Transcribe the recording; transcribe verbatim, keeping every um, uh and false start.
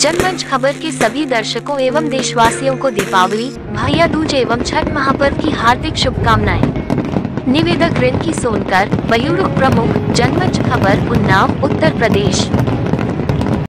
जनमंच खबर के सभी दर्शकों एवं देशवासियों को दीपावली, भैया दूज एवं छठ महापर्व की हार्दिक शुभकामनाएं। निवेदक रिंकी सोनकर, मयूर प्रमुख, जनमंच खबर, उन्नाव, उत्तर प्रदेश।